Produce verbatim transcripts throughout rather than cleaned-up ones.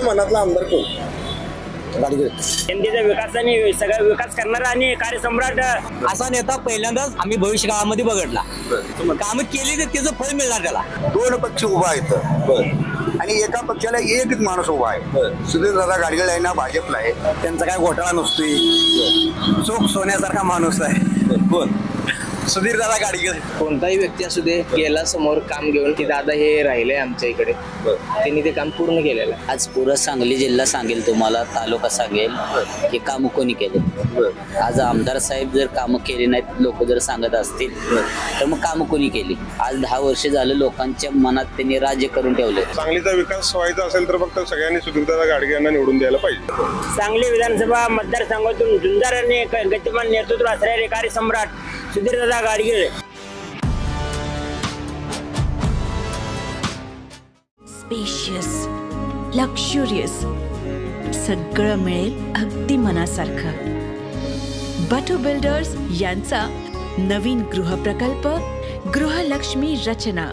मनातला आमदार कोण? गाडगे. जनतेचा विकासाने सगळा विकास करणारा आणि कार्यसम्राट असा नेता पहिल्यांदाच आम्ही भविष्यकाळामध्ये बघितला. कामं केली तर त्याचं फळ मिळणार त्याला. दोन पक्ष उभा आहेत आणि एका पक्षाला एकच माणूस उभा आहे. सुधीर दादा गाडगे आहे ना, भाजपला आहे. त्यांचा काय घोटाळा नसतोय, चोख सोन्यासारखा माणूस आहे. कोण? सुधीर दादा गाडगे. कोणताही व्यक्ती असू दे, गेला समोर काम घेऊन की दादा हे राहिले आमच्या इकडे, त्यांनी ते काम पूर्ण केलेलं आहे. आज पुरा सांगली जिल्हा सांगेल, तुम्हाला तालुका सांगेल की काम कोणी केले. आज आमदार साहेब जर कामं केली नाहीत, लोक जर सांगत असतील तर मग कामं कोणी केली? आज दहा वर्ष झालं लोकांच्या मनात त्यांनी राज्य करून ठेवले. सांगलीचा विकास व्हायचा असेल तर फक्त सगळ्यांनी सुधीरदादा गाडगे यांना निवडून द्यायला पाहिजे. सांगली विधानसभा मतदारसंघातून झुंजार आणि गतिमान नेतृत्व असणारे कार्यसम्राट सुधीरदादा गाडगे. स्पेशियस, लक्झुरियस, सगळं मिळेल अगदी मनासारखं. बटू बिल्डर्स यांचा नवीन गृहप्रकल्प गृहलक्ष्मी रचना.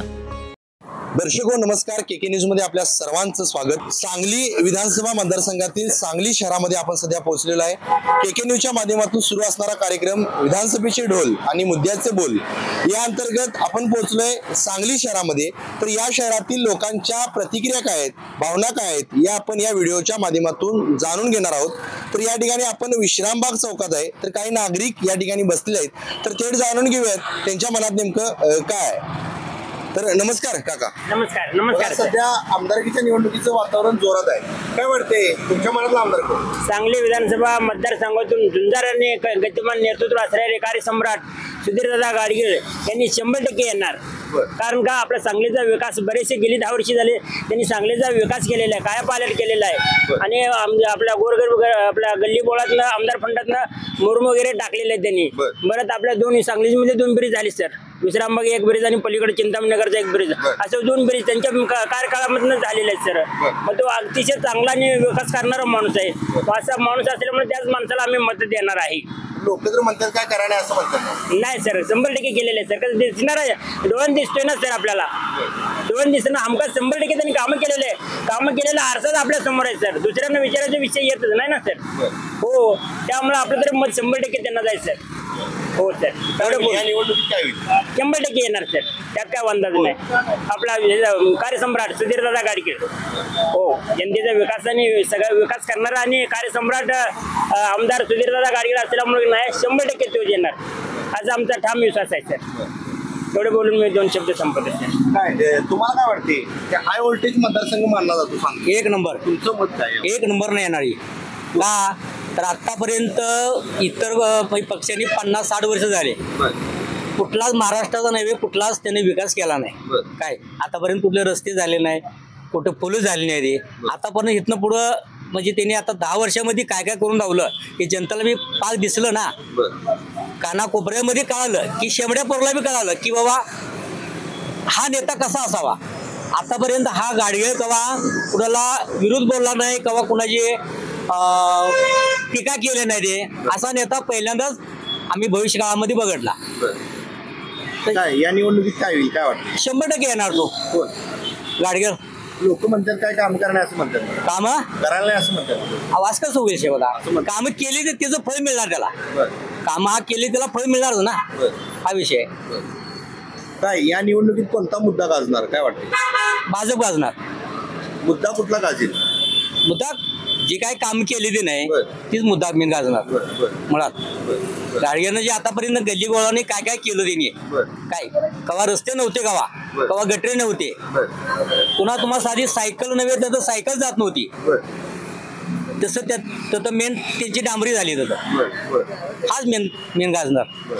दर्शको नमस्कार, के के न्यूज मध्ये आपल्या सर्वांचं स्वागत. सांगली विधानसभा मतदारसंघातील सांगली शहरामध्ये आपण सध्या पोहोचलेलो आहे. के के न्यूजच्या माध्यमातून सुरू असणारा कार्यक्रम विधानसभेचे ढोल आणि मुद्द्याचे बोल या अंतर्गत आपण पोहोचलोय सांगली शहरामध्ये. तर या शहरातील लोकांच्या प्रतिक्रिया काय आहेत, भावना काय आहेत, या आपण या व्हिडिओच्या माध्यमातून जाणून घेणार आहोत. तर या ठिकाणी आपण विश्रामबाग चौकात आहे, तर काही नागरिक या ठिकाणी बसलेले आहेत, तर थेट जाणून घेऊयात त्यांच्या मनात नेमकं काय आहे. तर नमस्कार काका. नमस्कार. नमस्कार. सध्या आमदारकीच्या निवडणुकीचं वातावरण जोरात आहे, काय वाटते तुमच्या मनातला आमदार कोण? सांगली विधानसभा मतदारसंघातून झुंजार आणि गतिमान नेतृत्व असणारे कार्यसम्राट सुधीरदादा गाडगे यांनी शंभर टक्के येणार. कारण का आपल्या सांगलीचा विकास बरेचसे गेली दहा वर्षी झाले त्यांनी सांगलीचा विकास केलेला आहे, कायापालट केलेला आहे. आणि आपल्या गोरगरीब आपल्या गल्ली बोळातनं आमदार फंडातनं मुरुम वगैरे टाकलेले आहेत त्यांनी. परत आपल्या दोन सांगलीमध्ये दोन ब्रिज झाले सर, विश्रामबाग एक ब्रिज आणि पलीकडे चिंतामणीनगरचा एक ब्रिज, असं दोन ब्रिज त्यांच्या कार्यकाळामधून झालेले आहेत सर. मग तो अतिशय चांगला आणि विकास करणारा माणूस आहे. असा माणूस असल्यामुळे त्याच माणसाला आम्ही मत देणार आहे. लोक जर म्हणतात काय करा नाही असं म्हणतात, नाही सर, शंभर टक्के केलेले आहे सर. कसं दिसणार आहे, डोळ्यात दिसतोय ना सर, आपल्याला डोळ्यात दिसणं हमका शंभर टक्के त्यांनी कामं केलेले आहे. कामं केलेला आरसाच आपल्या समोर आहे सर, दुसऱ्यांना विचारायचा विषय येतच नाही ना सर. हो, त्यामुळे आपलं तरी मत शंभर टक्के त्यांना जायचं सर. हो सर, या निवडणुकीत काय होईल? शंभर टक्के येणार सर, त्यात काय अंदाज नाही. आपला कार्यसम्राट सुधीरदादा गाडगे, हो, जनतेचा विकासाने सगळा विकास करणारा आणि कार्यसम्राट आमदार सुधीरदादा गाडगे असल्यामुळे नाही, शंभर टक्के तो येणार. आज आमचा ठाम विश्वास आहे सर. एवढे बोलून मी दोन शब्द संपत आहे. काय तुम्हाला काय वाटते, हाय व्होल्टेज मतदारसंघ मानला जातो सांग? एक नंबर. तुमचं मत काय? एक नंबर नाही येणारी का? तर आतापर्यंत इतर पक्षांनी पन्नास साठ वर्ष झाले, कुठलाच महाराष्ट्राचा नव्हे कुठलाच त्याने विकास केला नाही. काय आतापर्यंत कुठले रस्ते झाले नाही, कुठे पूल झाले नाही रे. आतापर्यंत इथनं पुढं म्हणजे त्यांनी आता दहा वर्षामध्ये काय काय करून लावलं की जनताला बी पाक दिसलं ना. काना कोपऱ्यामध्ये कळालं की शेमड्या पोरला बी कळालं की बाबा हा नेता कसा असावा. आतापर्यंत हा गाडगे कवा कुणाला विरोध बोलला नाही, कवा कुणाची टीका केली नाही रे. असा नेता पहिल्यांदाच आम्ही भविष्यकाळामध्ये बघितला. काय या निवडणुकीत काय होईल, काय वाटतं? शंभर टक्के येणार तो गाडगे. लोक म्हणतात काय काम करणार असं म्हणतात, काम करायला नाही असं म्हणतात. आवाज कसं होईल शेवटा? कामं केली तर त्याचं फळ मिळणार त्याला. कामं हा केली त्याला फळ मिळणार ना, हा विषय. काय या निवडणुकीत कोणता मुद्दा गाजणार, काय वाटतं? भाजप गाजणार. मुद्दा कुठला गाजेल? मुद्दा जी काय काम केली ती नाही तीच मुद्दा मी गाजणार मुळात. गाडगेनं जे आतापर्यंत गल्ली गोळाने काय काय केलं त्यांनी, काय कवा रस्ते नव्हते, कवा कवा गटरे नव्हते, पुन्हा तुम्हाला साधी सायकल नव्हे तर सायकल जात नव्हती, तसं त्यात मेन त्यांची डांबरी झाली. तर हाच मेन मेन गाजणार.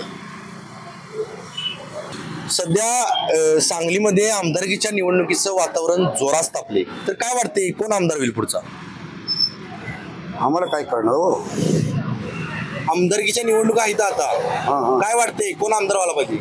सध्या सांगलीमध्ये आमदारकीच्या निवडणुकीचं वातावरण जोरात तापले, तर काय वाटते कोण आमदार होईल पुढचा? आम्हाला काय करणार हो, आमदारकीच्या निवडणुका आहेत आता, काय वाटते कोण आमदार व्हायला पाहिजे?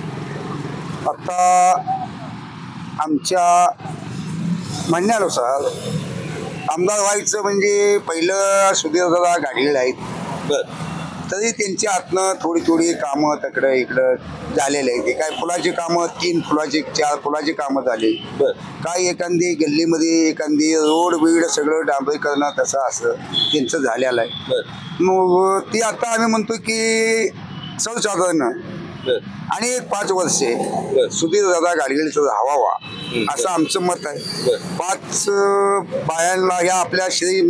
आता आमच्या म्हणण्यानुसार आमदार व्हायचं म्हणजे पहिलं सुधीरदादा गाडगे आहेत. बर. तरी त्यांच्या हातनं थोडी थोडी कामं तिकडं इकडं झालेले आहेत. काय फुलाची कामं, तीन फुलाची चार फुलाची कामं झाली. काय एखादी गल्लीमध्ये एखादी रोड बीड सगळं डांबरीकरण तसं असं त्यांचं झालेलं आहे. मग ती आता आम्ही म्हणतो की सर्वसाधारण आणि एक पाच वर्षे सुधीर दादा गाडगिळीचा हवावा असं आमचं मत आहे. पाच बायांना या आपल्या श्री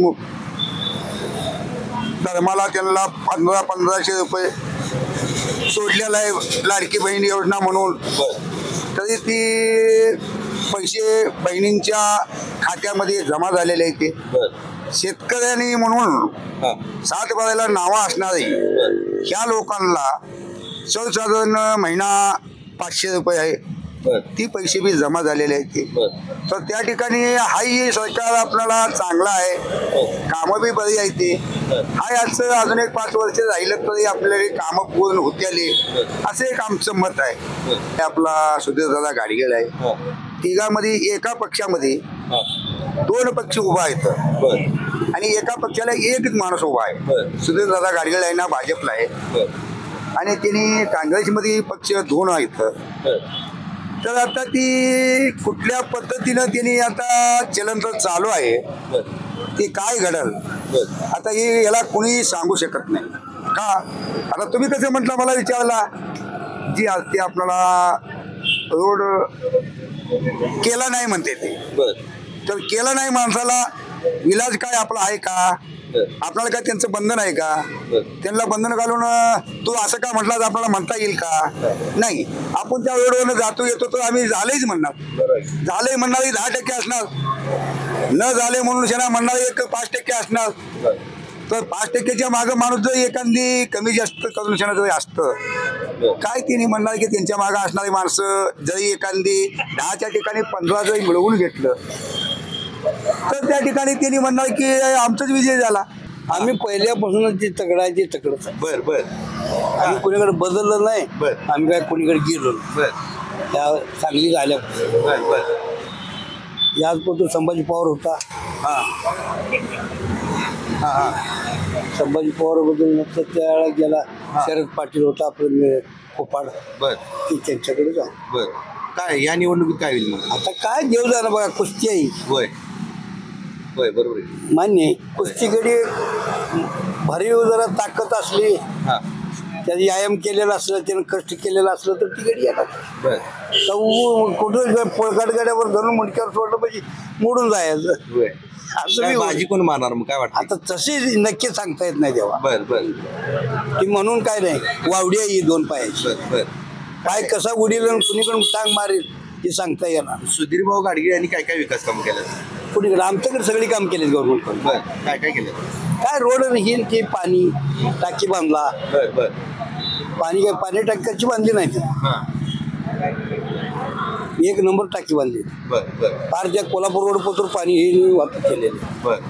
धर्माला त्यांना पंधरा पंधराशे रुपये सोडलेला आहे लाडकी बहीण योजना म्हणून. तरी ती पैसे बहिणींच्या खात्यामध्ये जमा झालेले आहेत. ते शेतकऱ्यांनी म्हणून सात बाराला नावं असणारे ह्या लोकांना सर्वसाधारण महिना पाचशे रुपये आहे. ती पैसे बी जमा झालेले आहेत. ते तर त्या ठिकाणी हाही सरकार आपल्याला चांगला आहे, कामं बी बरी आहे. ते हा याचं अजून एक पाच वर्ष राहिलं तरी आपल्याला कामं पूर्ण होत्याली असं एक आमचं मत आहे. आपला सुधीरदादा गाडगीळ आहे. तिघामध्ये एका पक्षामध्ये दोन पक्ष उभा आहेत आणि एका पक्षाला एकच माणूस उभा आहे. सुधीरदादा गाडगीळ आहे ना भाजपला आहे आणि त्यांनी काँग्रेसमध्ये पक्ष दोन आहेत. तर आता ती कुठल्या पद्धतीनं त्यांनी आता चलन तर चालू आहे. ते काय घडल आता हे याला कोणी सांगू शकत नाही. का आता तुम्ही कसं म्हटलं मला विचारला जी ते आपल्याला रोड केला नाही म्हणते ते. तर केला नाही माणसाला इलाज काय आपला आहे का? आपल्याला काय त्यांचं बंधन आहे का? त्यांना बंधन घालून तू असं का म्हटलं आपल्याला म्हणता येईल का? नाही. आपण त्या रोडवरनं जातो येतो तर आम्ही झालेच म्हणणार. झाले म्हणणारे दहा टक्के असणार, न झाले म्हणून शेणा म्हणणारे एक पाच टक्के असणार. तर पाच टक्क्याच्या मागं माणूस जर एखादी कमी जास्त करून शेणा जरी असतं काय त्यांनी म्हणणार की त्यांच्या मागं असणारी माणसं जरी एखादी दहाच्या ठिकाणी पंधरा जरी मिळवून घेतलं तर त्या ठिकाणी त्यांनी म्हणणार की आमचाच विजय झाला. आम्ही पहिल्यापासूनच जे तगड आहे ते तगडच आहे. बर बर आम्ही कोणीकडे बदललं नाही. बर आम्ही काय कोणीकडे गेलो बर त्या चांगली झाल्या. बर बर याचपासून संभाजी पवार होता. हा हा हा संभाजी पवार बद्दल नंतर त्यावेळेला गेला शरद पाटील होता आपलं कोपाड. बर ती त्यांच्याकडे जाऊ. बर काय या निवडणुकीत काय होईल मग? आता काय देव जाणं बघा, कुस्ती आहे. होय होय बरोबर आहे. मान्य आहे. कुस्तीकडे भरीव जरा ताकद असली, त्याने व्यायाम केलेला असलं, त्यानं कष्ट केलेलं असलं तर तिकडे येतात. तर कुठं पळकाट गाड्यावर धरून मुंडक्यावर सोडलं पाहिजे, मोडून जायचं. असं भाजी कोण मारणार मग काय वाटतं? आता तशी नक्की सांगता येत नाही तेव्हा. बर बर ती म्हणून काय नाही, वावडी आहे ही दोन पायाची. बर काय कसा उडील कुणीकडून टांग मारेल हे सांगता येणार. सुधीर भाऊ गाडगीळ यांनी काय काय विकास काम केलं? कुणीकडे आमच्याकडे सगळी काम केलीत गव्हर्नमेंट. बर काय काय केलं? काय रोड ही ते पाणी टाकी बांधला. बर बर पाणी काय पाणी टाकीची बांधली नाही ती, एक नंबर टाकी बांधली. बर बर फार ज्या कोल्हापूर रोड पोतर पाणी हे वाहतूक केलेलं. बर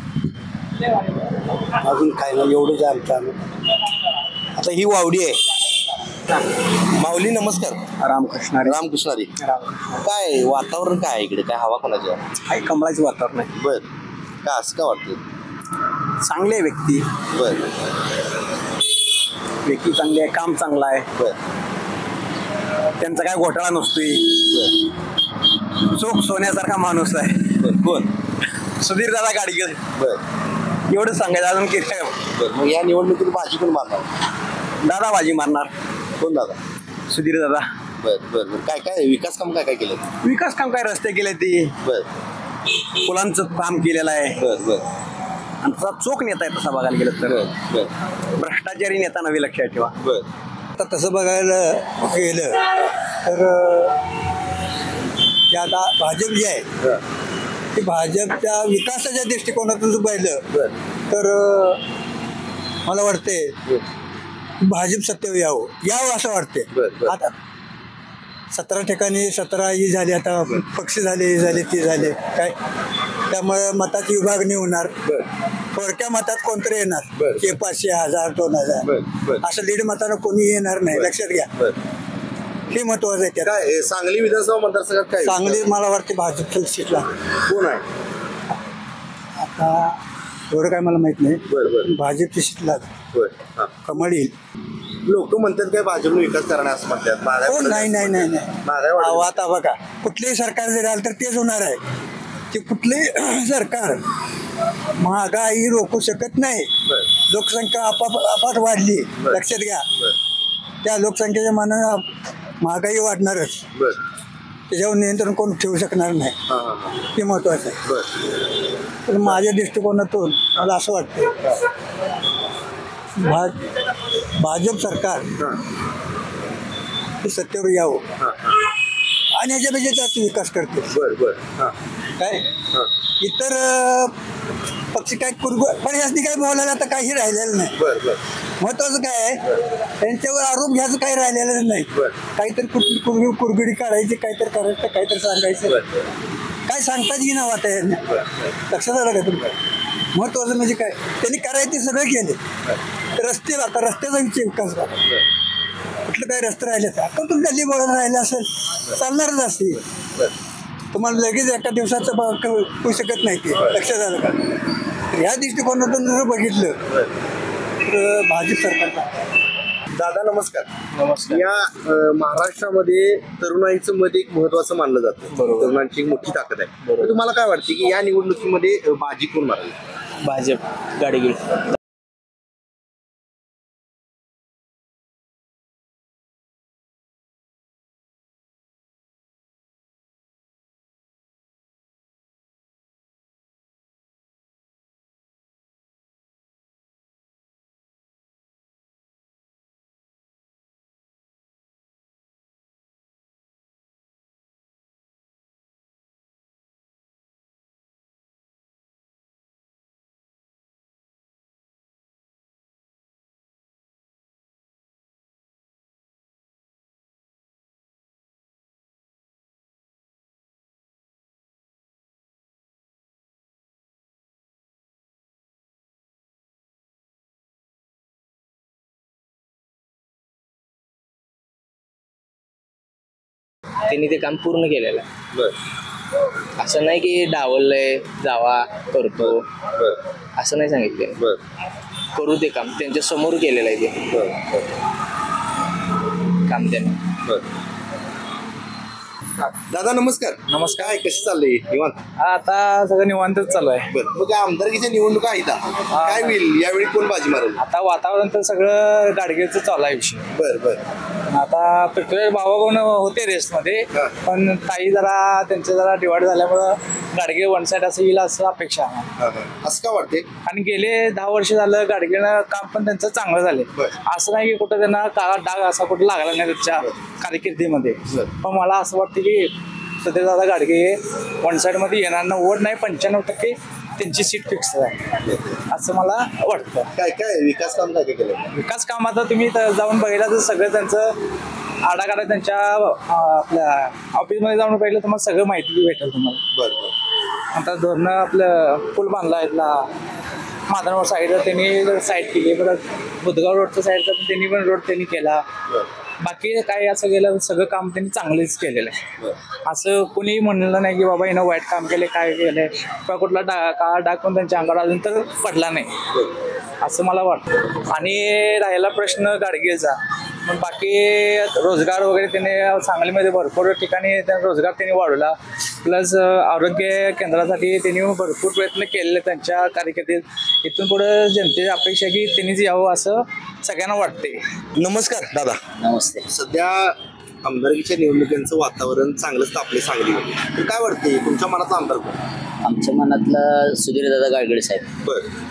अजून काय नाही, एवढंच आहे आमचं. आता ही वावडी आहे. माऊली नमस्कार. रामकृष्ण रामकृष्णारी. काय वातावरण काय आहे इकडे? काय हवा कोणाची आहे? हाय कमळाचं वातावरण आहे. बर का असं का वाटतं? चांगले व्यक्ती. बर व्यक्ती चांगली आहे, काम चांगलं आहे. बर त्यांचा काय घोटाळा नसतोय. चोख सोन्यासारखा माणूस आहे. बर कोण? सुधीर दादा गाडगीळ. बर एवढं सांगायचं अजून की. बर मग या निवडणुकीत भाजी कोण मारणार? दादा बाजी मारणार. कोण दादा? सुधीर दादा. बर बर बर काय काय विकास काम काय काय केलं? विकास काम काय रस्ते केले ते, बर पुलांचं काम केलेलं आहे. बर बर आणि तसा चोख नेता आहे तसा बघायला गेलं तर. बर भ्रष्टाचारी नेता नवी लक्षात ठेवा. बर आता तसं बघायला गेलं तर ते आता भाजप जे आहे ते भाजपच्या विकासाच्या दृष्टिकोनातून जर पाहिलं तर मला वाटते भाजप सत्तेवर यावं यावं असं वाटते. आता सतरा ठिकाणी सतरा ही झाली, आता पक्ष झाले हे झाले ते झाले काय, त्यामुळे मताची विभागणी होणार. थोडक्या मतात कोणतरी येणार की पाचशे हजार दोन हजार असं लीड मतानं कोणी येणार नाही, लक्षात घ्या. हे महत्वाचं आहे. काय सांगली विधानसभा मतदारसंघात काय सांगली मला वाटते भाजपच्या सीटला कोण आहे? आता एवढं काय मला माहित नाही. बरं बरं भाजपची सीटला कमळ येईल. लोक म्हणतात काय भाजपने विकास करणार असं म्हणतात. महागाई हो, वाढत नाही नाही नाही नाही महागाई अहो, वाढत आता बघा कुठलेही सरकार जरी आलं तर तेच होणार आहे की कुठलेही सरकार महागाई रोखू शकत नाही. लोकसंख्या आपाप आपात वाढली, लक्षात घ्या. त्या लोकसंख्येच्या मानानं महागाई वाढणारच, त्याच्यावर नियंत्रण कोण ठेवू शकणार नाही. हे महत्वाचं आहे. तर माझ्या दृष्टिकोनातून मला असं वाटतं भाज भाजप सरकार हे सत्तेवर यावं आणि ह्याच्यापेक्षा विकास करते. काय इतर पक्ष काय कुरगु पण यासनी काय बोलायला आता काही राहिलेलं नाही. महत्वाचं काय आहे त्यांच्यावर आरोप घ्यायचं काही राहिलेलं नाही. काहीतरी कुठली कुरगु कुरगुडी काढायची, काहीतरी करायचं, काहीतरी सांगायचं. काय सांगताच की नाव आता यांना, लक्षात आलं का तुम्ही? महत्वाचं म्हणजे काय त्यांनी करायचे सगळं केले. रस्ते आता रस्त्याचा विषय विकास करा. कुठलं काही रस्ते राहिले आता तुम्ही गल्ली बोळात राहिले असेल चालणारच असते. तुम्हाला लगेच एका दिवसाचं होऊ शकत नाही ते, लक्षात आलं का? ह्या दृष्टिकोनातून जर बघितलं तर भाजप सरकार. दादा नमस्कार. नमस्कार. या अ, महाराष्ट्रामध्ये तरुणाईचं मत एक महत्वाचं मानलं जातं. तरुणांची एक मोठी ताकद आहे. तर तुम्हाला काय वाटते की या निवडणुकीमध्ये अ, बाजी कोण मारेल? भाजप गाडगे. त्यांनी ते काम पूर्ण केलेलं आहे. असं नाही की डावललंय जावा करतो, असं नाही सांगितलं. करू ते काम त्यांच्या समोर केलेलं आहे ते काम त्यांनी. दादा नमस्कार. नमस्कार. काय कसं चाललंय? निवांत. आता सगळं निवांतच चालू आहे. बरं, मग आमदारकीच्या निवडणुका आहेत काय होईल यावेळी? कोण बाजी मारेल? आता वातावरण तर सगळं गाडगेचं चालू आहे विषय. बर बर. आता पृथ्वीराज बाबा पण होते रेसमध्ये, पण ताई जरा त्यांचं जरा डिवाइड झाल्यामुळं गाडगे वन साईड असं येईल असं अपेक्षा आहे. असं का वाटते? आणि गेले दहा वर्ष झालं गाडगेनं काम पण त्यांचं चांगलं झाले. असं नाही की कुठं त्यांना काळा डाग असा कुठं लागला नाही त्यांच्या कारकिर्दीमध्ये. पण मला असं वाटतं की सत्यदादा गाडगे वन साईड मध्ये येणार, नव्वद नाही पंच्याण्णव टक्के त्यांची सीट फिक्स आहे असं मला वाटतं. काय काय विकास काम काय काय केलं? विकास काम आता तुम्ही जाऊन बघितला तर सगळं त्यांचं आडाकाडा त्यांच्या आपल्या ऑफिसमध्ये जाऊन पाहिलं तुम्हाला सगळं माहिती भेटेल तुम्हाला. बरं. आता धोरणं आपलं पूल बांधला आहे ना माधवनवर साईड, त्यांनी साईड केली. परत बुधगाव रोडचं साईडचा त्यांनी पण रोड त्यांनी केला. बाकी काय असं गेलं सगळं काम त्यांनी चांगलेच केलेलं आहे. असं कोणी म्हणलं नाही की बाबा हिनं वाईट काम केले काय केलंय किंवा कुठला डा काळा डाग पण त्यांच्या अंगावर अजून तर पडला नाही असं मला वाटतं. आणि राहिला प्रश्न गाडगेचा, मग बाकी रोजगार वगैरे त्यांनी सांगलीमध्ये भरपूर ठिकाणी रोजगार त्यांनी वाढवला. प्लस आरोग्य केंद्रासाठी त्यांनी भरपूर प्रयत्न केलेले त्यांच्या कारकिर्दीत. इथून पुढे जनतेची अपेक्षा की त्यांनीच यावं असं सगळ्यांना वाटते. नमस्कार दादा. नमस्ते. सध्या आमदारकीच्या निवडणुकीचं वातावरण चांगलंच तापले सांगलीमध्ये, तर काय वाटते तुमच्या मनातला आमदार कोण? आमच्या मनातला सुधीरदादा गाडगीळ साहेब. बरं.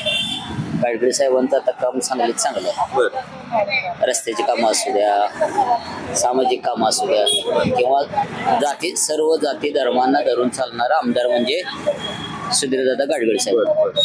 गाडगीळ साहेबांचं आता काम सांगलीत चांगलं आहे. बरं. रस्त्याची कामं असू द्या, सामाजिक कामं असू द्या, किंवा जाती सर्व जाती धर्मांना धरून चालणारा आमदार म्हणजे सुधीरदादा गाडगीळ साहेब.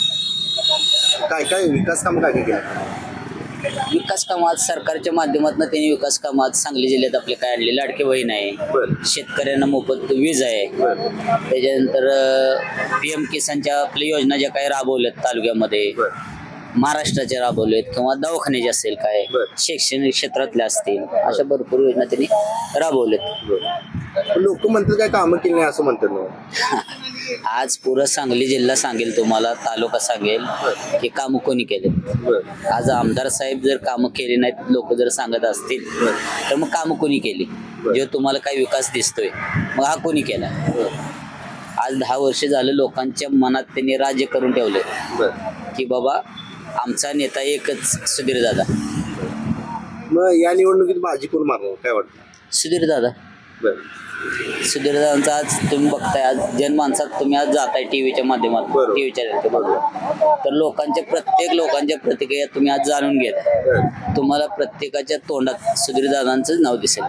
काय काय विकास काम काय काय केलं? विकास कामात सरकारच्या माध्यमातून त्यांनी विकास कामात सांगली जिल्ह्यात आपले काय आणले, लाडके बहीण आहे, शेतकऱ्यांना मोफत वीज आहे, त्याच्यानंतर पी एम किसानच्या आपल्या योजना ज्या काही राबवल्यात तालुक्यामध्ये, महाराष्ट्राच्या राबवलेत किंवा दवाखान्याचे असेल काय शैक्षणिक क्षेत्रातल्या असतील, अशा भरपूर योजना त्यांनी राबवल्यात. लोक म्हणतात काय कामं केली नाही असं म्हणतात. आज पुरं सांगली जिल्हा सांगेल, तुम्हाला तालुका सांगेल की कामं कोणी केले. आज आमदार साहेब जर कामं केली नाहीत, लोक जर सांगत असतील तर मग कामं कोणी केली? जे तुम्हाला काही विकास दिसतोय मग हा कोणी केला? आज दहा वर्ष झालं लोकांच्या मनात त्यांनी राज्य करून ठेवले की बाबा आमचा नेता एकच सुधीर दादा. मग या निवडणुकीत भाजी कोण मारणार काय वाटतं? सुधीर दादा. सुधीर दादांचा आज तुम्ही बघताय, आज जनमानसात तुम्ही आज जाताय टीव्हीच्या माध्यमातून, टीव्हीच्या तर लोकांच्या प्रत्येक लोकांच्या प्रतिक्रिया तुम्ही आज जाणून घेता. तुम्हाला प्रत्येकाच्या तोंडात सुधीर दादांचं नाव दिसेल.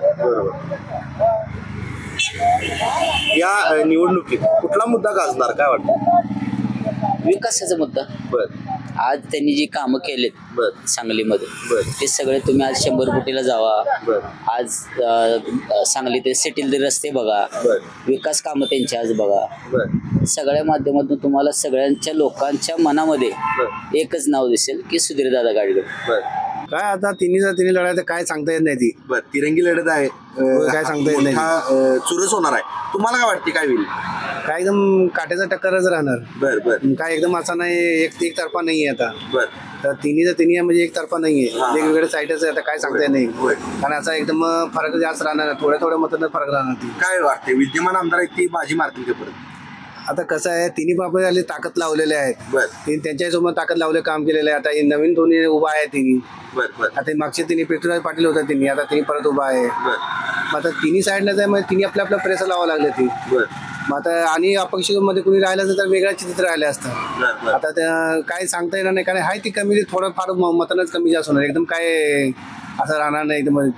या निवडणुकीत कुठला मुद्दा गाजणार काय वाटतं? विकासाचा मुद्दा. आज त्यांनी जी कामं केलेत सांगलीमध्ये ते सगळे तुम्ही आज शंभर कोटीला जावा. आज सांगली ते सिटील रस्ते बघा, विकास कामं त्यांची आज बघा. सगळ्या माध्यमातून तुम्हाला सगळ्यांच्या लोकांच्या मनामध्ये एकच नाव दिसेल की सुधीर दादा गाडगे. काय आता तिन्ही तिन्ही लढाई काय सांगता येत नाही. ती बर तिरंगी लढत आहे, काय सांगता येत नाही. चुरस होणार आहे. तुम्हाला काय वाटते काय होईल? काय एकदम काट्याचा टक्करच राहणार. बर बर काय एकदम असा नाही एक एक तर्फा नाहीये आता. बर तर तिन्ही तिन्ही म्हणजे एक तर्फा नाहीये, वेगवेगळ्या साईडच आहे. आता काय सांगता येत नाही कारण असा एकदम फरक जास्त राहणार, थोड्या थोड्या मतांना फरक राहणार. ती काय वाटते विद्यमान आमदार आहेत ती बाजी मारतील का परत? आता कसं आहे, तिन्ही बाबा आले ताकद लावलेले आहेत. त्यांच्या सोबत ताकद लावले काम केलेलं आहे. आता हे नवीन दोन्ही उभा आहे तिन्ही. आता मागचे तिन्ही पृथ्वीराज पाटील होता तिन्ही, आता तिन्ही परत उभा आहे. मग आता तिन्ही साईडला जाय मग तिन्ही आपल्या आपल्या प्रेस लावा लागले ती. मग आता आणि अपक्ष मध्ये कुणी राहिलं तर वेगळ्या चित्र राहिले असतात. आता त्या काय सांगता येणार नाही कारण हाय ती कमी थोडं फार मतानच कमी जास्त होणार. एकदम काय असं राहणार नाही एकदम.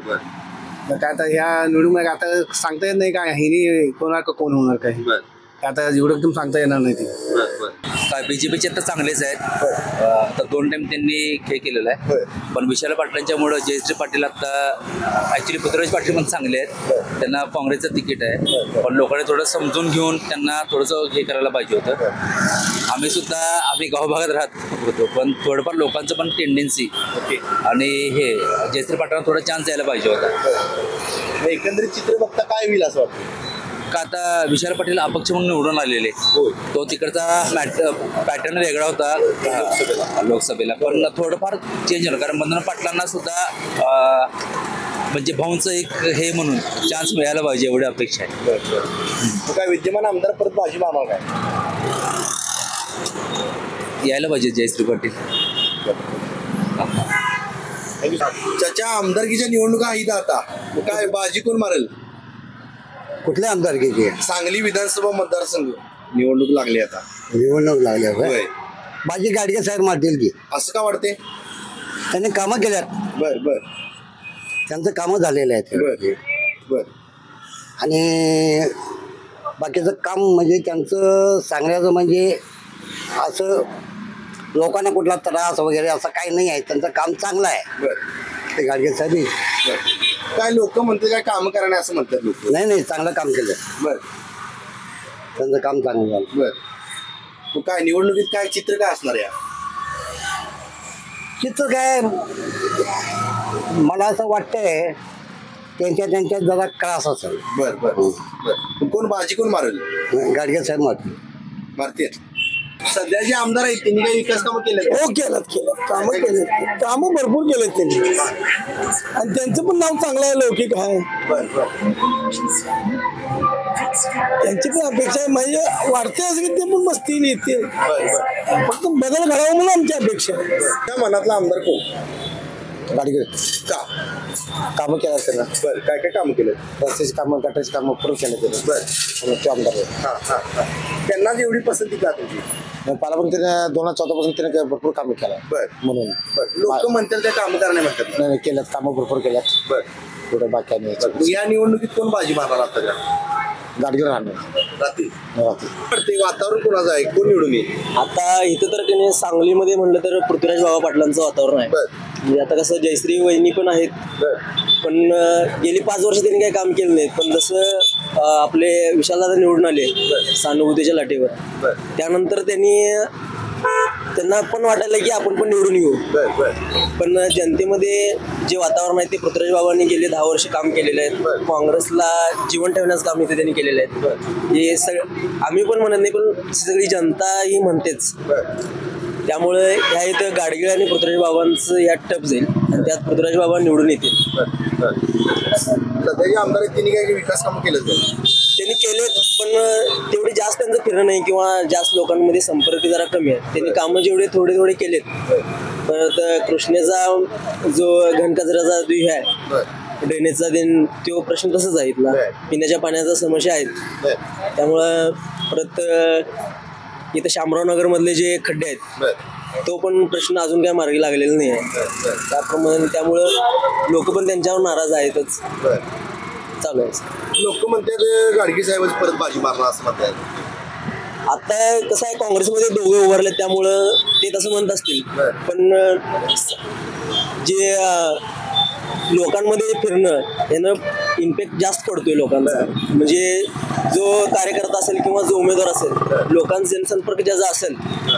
काय आता ह्या निवडून आता सांगता येत नाही काय हिनी कोणा कोण होणार काय आता एवढं एकदम सांगता येणार नाही. ती काय बीजेपीचे तर चांगलेच आहेत. तर दोन टाइम त्यांनी खेळ केलेला आहे. पण विशाल पाटलांच्यामुळं जयश्री पाटील आता ऍक्च्युली पृथ्वीराज पाटील पण चांगले आहेत. त्यांना काँग्रेसचं तिकीट आहे. पण लोकांनी थोडं समजून घेऊन त्यांना थोडंसं हे करायला पाहिजे होतं. आम्ही सुद्धा आम्ही गावभागात राहत होतो पण थोडंफार लोकांचं पण टेंडन्सी आणि हे जयश्री पाटलांना थोडा चान्स द्यायला पाहिजे होता. एकंदरीत चित्र बघता काय होईल असं वाटतं? का आता विशाल पाटील अपक्ष म्हणून निवडून आलेले, तो तिकडचा मॅट पॅटर्न वेगळा होता लोकसभेला. पण थोडंफार चेंज झालं कारण बंधना पाटलांना सुद्धा म्हणजे भाऊंचं एक हे म्हणून चान्स मिळायला पाहिजे एवढी अपेक्षा आहे. काय विद्यमान आमदार परत बाजी मारणार काय? यायला पाहिजे जयश्री पाटील. त्याच्या आमदारकीच्या निवडणुका आहेत आता, काय बाजी कोण मारेल? कुठल्या आमदारकीची? सांगली विधानसभा मतदारसंघ निवडणूक लागली आता. निवडणूक लागल्या बाजी गाडगे साहेब मारतील की. असं का वाटते? त्यांनी कामं केल्यात. बर बर त्यांचं कामं झालेलं आहेत. बर बर आणि बाकीचं काम म्हणजे त्यांचं सांगण्याचं म्हणजे असं लोकांना कुठला त्रास वगैरे असं काही नाही आहे. त्यांचं काम चांगलं आहे. बर ते गाडगे साहेब काय लोक म्हणते काय काम करा नाही असं म्हणतात लोक? नाही नाही चांगलं काम केलं. बर त्यांचं काम चांगलं झालं. बर मग काय निवडणुकीत काय चित्र काय असणार या? चित्र काय मला असं वाटतंय त्यांच्या त्यांच्या जरा त्रास असेल. बर बर बर कोण बाजी कोण मारेल? गाडगे साहेब मारतील. मारतील. सध्या जे आमदार आहेत त्यांनी काही विकास कामं केले? हो केलं केलं कामं केले कामं भरपूर केलेत त्यांनी आणि त्यांचं पण नाव चांगलं आहे, लौकिक आहे. त्यांची पण अपेक्षा आहे म्हणजे वाढते असं की ते पण मस्ती येते फक्त बदल घडावा म्हणून आमची अपेक्षा आहे. त्या मनातला आमदार कोण? गाडगे. का? कामं केलं त्यांना. बरं काय काय कामं केलं? रस्त्याची कामं गटारीची कामं पूर्ण केलं त्यांनी. बरं ते आमदार हां हां हां त्यांना एवढी पसंती का तुमची? मला पण त्याने दोन हजार चौदा पासून त्याने भरपूर कामं केलं. बरं म्हणून लोक म्हणतात त्या कामं करणे म्हणतात. नाही केल्यात कामं भरपूर केल्यात. बरं थोडं बाकी नाही. या निवडणुकीत कोण बाजी मारणार आता का? गाडगे राहणार रात्री रात्री वातावरण कोणाचं आहे? कोण निवडून येईल? आता इथं तर त्याने सांगलीमध्ये म्हणलं तर पृथ्वीराज बाबा पाटलांचं वातावरण आहे. म्हणजे आता कसं जयश्री वहिनी पण आहेत पण गेली पाच वर्ष त्यांनी काही काम केलं नाहीत. पण जसं आपले विशालदादा निवडून आले सहानुभूतीच्या लाटेवर त्यानंतर त्यांनी त्यांना पण वाटायला की आपण पण निवडून येऊ. पण जनतेमध्ये जे वातावरण आहे ते पृथ्वीराज बाबांनी गेले दहा वर्ष काम केलेले आहेत. काँग्रेसला जीवन ठेवण्याचं काम इथे त्यांनी केलेलं आहे. हे सगळं आम्ही पण म्हणत नाही, पण सगळी जनता ही म्हणतेच. त्यामुळे ह्या इथं गाडगीळ आणि पृथ्वीराज बाबांचं यात टप जाईल आणि त्यात पृथ्वीराज बाबा निवडून येतील. सध्याचे आमदार त्यांनी काही विकास कामं केलं त्यांनी केलेत, पण तेवढे जास्त त्यांचं फिरणं नाही किंवा जास्त लोकांमध्ये संपर्क जरा कमी आहे. त्यांनी कामं जेवढे थोडे थोडे केलेत. परत कृष्णेचा जो घनकचऱ्याचा जो हे आहे ड्रेनेजचा दिन तो प्रश्न तसाच आहे. इथला पिण्याच्या पाण्याचा समस्या आहेत. त्यामुळं परत इथं शामराव नगर मधले जे खड्डे आहेत तो पण प्रश्न अजून काही मार्गी लागलेला नाही आहे. त्याप्रमाणे त्यामुळं लोक पण त्यांच्यावर नाराज आहेतच. चालू आहे. लोक म्हणतात गाडगे साहेब परत बाजी मारणार असं म्हणतात. आता कसं आहे, काँग्रेसमध्ये दोघे उभारले त्यामुळं ते तसं म्हणत असतील. पण जे लोकांमध्ये फिरणं यानं इम्पॅक्ट जास्त पडतोय लोकांचा. म्हणजे जो कार्यकर्ता असेल किंवा जो उमेदवार असेल, लोकांचा जनसंपर्क ज्याचा असेल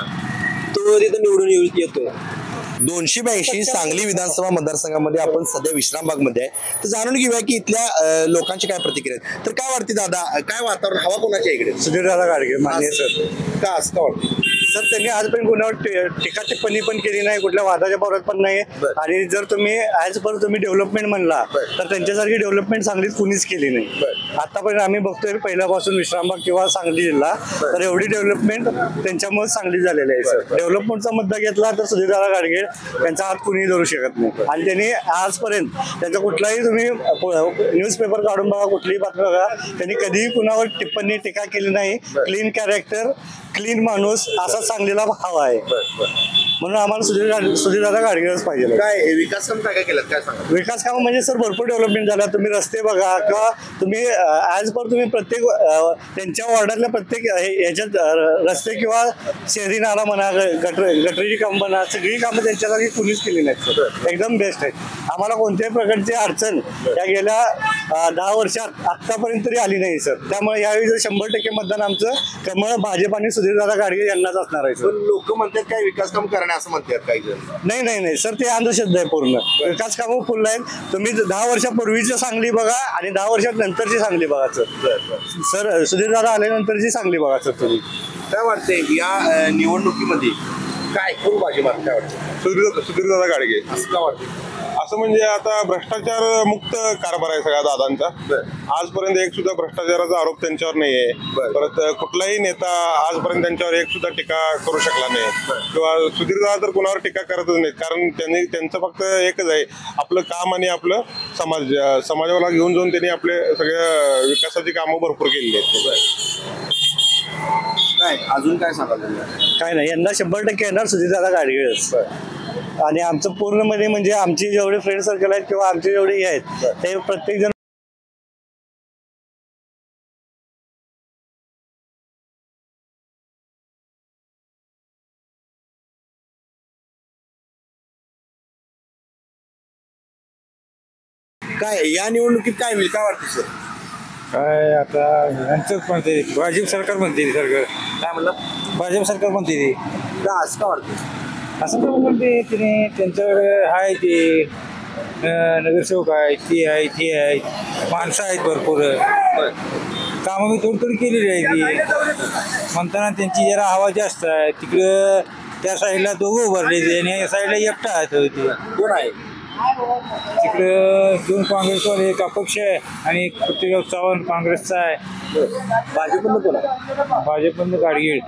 तो तिथं निवडून येतो. दोनशे ब्याऐंशी सांगली विधानसभा मतदारसंघामध्ये आपण सध्या विश्रामबाग मध्ये आहे. तर जाणून घेऊया की इथल्या लोकांची काय प्रतिक्रिया आहेत. तर काय वाटते दादा, काय वातावरण, हवा कोणाच्या इकडे? सुधीरदादा गाडगे मान्य सर. का असं का वाटतं सर? त्यांनी आजपर्यंत कोणावर टीका टिप्पणी पण केली नाही, कुठल्या वादाच्या भरात पण नाही. आणि जर तुम्ही आजपर्यंत तुम्ही डेव्हलपमेंट म्हणला तर त्यांच्यासारखी डेव्हलपमेंट सांगलीत कुणीच केली नाही. आतापर्यंत आम्ही बघतोय पहिल्यापासून विश्रामबाग किंवा सांगली जिल्हा, तर एवढी डेव्हलपमेंट त्यांच्यामुळे सांगली झालेली आहे. सर डेव्हलपमेंटचा मुद्दा घेतला तर सुधीरदादा गाडगे त्यांचा हात कुणीही धरू शकत नाही. आणि त्यांनी आजपर्यंत त्यांचा कुठलाही तुम्ही न्यूजपेपर काढून बघा, कुठलीही बातमी बघा, त्यांनी कधीही कुणावर टिप्पणी टीका केली नाही. क्लीन कॅरेक्टर, क्लीन माणूस असा सांगलीला हवा आहे. म्हणून आम्हाला सुधीर सुधीरदादा गाडगेच पाहिजे. काय विकास काम काय काय केलं, काय सांगा? विकास काम म्हणजे सर भरपूर डेव्हलपमेंट झाला. तुम्ही रस्ते बघा किंवा तुम्ही ॲज पर तुम्ही प्रत्येक त्यांच्या वॉर्डातल्या प्रत्येक याच्यात रस्ते किंवा शहरी नाला म्हणा, गटर गटरीची कामं म्हणा, सगळी कामं त्यांच्यासाठी कुणीच केली नाहीत. सर एकदम बेस्ट आहेत. आम्हाला कोणत्याही प्रकारची अडचण या गेल्या दहा वर्षात आत्तापर्यंत तरी आली नाही सर. त्यामुळे यावेळी जर शंभर टक्के मतदान आमचं कमळ भाजप आणि सुधीरदादा गाडगे यांनाच असणार आहे. सर लोक म्हणतात काय विकास काम करणे असं म्हणतात काही जण. नाही नाही नाही सर, ते अंधश्रद्धा आहे पूर्ण. विकास कामं फुल आहेत. तुम्ही दहा वर्षापूर्वीची सांगली बघा आणि दहा वर्षात नंतरची सांगली बघा सर. सर सुधीरदादा आल्यानंतरची सांगली बघा सर. तुम्ही काय वाटतंय या निवडणुकीमध्ये काय कोण बाजी मारत, काय वाटतं? सुधीर सुधीरदादा गाडगे. असं का वाटतं? असं म्हणजे आता भ्रष्टाचार मुक्त कारभार आहे सगळ्या दादांचा. आजपर्यंत एक सुद्धा भ्रष्टाचाराचा आरोप त्यांच्यावर नाहीये. परत कुठलाही नेता आजपर्यंत त्यांच्यावर एक सुद्धा टीका करू शकला नाही किंवा सुधीरदादा तर कुणावर टीका करतच नाहीत. कारण त्यांनी त्यांचं फक्त एकच आहे, आपलं काम आणि आपलं समाज समाजाला घेऊन जाऊन त्यांनी आपले सगळ्या विकासाची कामं भरपूर केलेली आहेत. काय अजून काय सांगाल? काय नाही, यंदा शंभर टक्के येणार सुधीरदादा गाडगेच. आणि आमचं पूर्ण मध्ये म्हणजे आमचे जेवढे फ्रेंड सर्कल आहेत किंवा आमचे जेवढे हे आहेत ते प्रत्येक जण काय या निवडणुकीत काय होईल, काय वाटतं सर? काय आता यांचंच म्हणते, भाजप सरकार म्हणते सरकार. काय म्हणलं? भाजप सरकार म्हणते ते. का असं का वाटतं? असं तर म्हणते तिने त्यांच्याकडे आहे ते नगरसेवक आहे, ती आहे, ती आहे, माणसं आहेत भरपूर, कामं मी थोडी थोडी केलेली आहे ती. म्हणताना त्यांची जरा हवा जास्त आहे. तिकडं त्या साईडला दोघं उभारले आणि या साईडला एकटा आहे. ते कोण आहे तिकडं? दोन काँग्रेसवर, एक अपक्ष आहे आणि एक पृथ्वीराज चव्हाण काँग्रेसचा आहे. भाजपमधलं कोण आहे? भाजपमधलं गाडगीळ.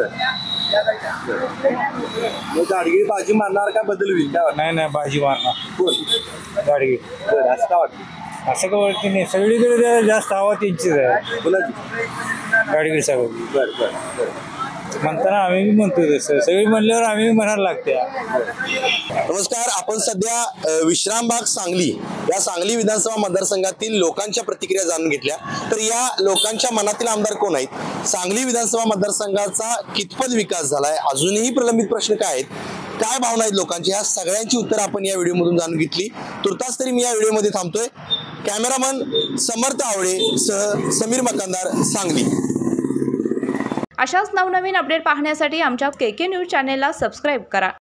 गाडगीळ बाजी मारणार का बदल होईल? नाही नाही, बाजी मारणार. कोण? गाडगीळ. असं का वाटतं? असं का वाटतं नाही, सगळीकडे जास्त हवा त्यांचीच आहे. कोणाची? गाडगीळ साहेब. बरं बरं. म्हणताना आम्ही बी म्हणतो तसं, सगळी म्हणल्यावर आम्ही म्हणायला लागते. नमस्कार, आपण सध्या विश्रामबाग सांगली या सांगली विधानसभा मतदारसंघातील लोकांच्या प्रतिक्रिया जाणून घेतल्या. तर या लोकांच्या मनातील आमदार कोण आहेत, सांगली विधानसभा मतदारसंघाचा कितपत विकास झालाय, अजूनही प्रलंबित प्रश्न काय आहेत, काय भावना आहेत लोकांची, ह्या सगळ्यांची उत्तर आपण या व्हिडिओमधून जाणून घेतली. तुर्तास तरी मी या व्हिडिओमध्ये थांबतोय. कॅमेरामन समर्थ आवळे सह समीर मकानदार, सांगली. अशाच नवनवीन अपडेट पाहण्यासाठी आमच्या के के न्यूज चॅनेलला सबस्क्राईब करा.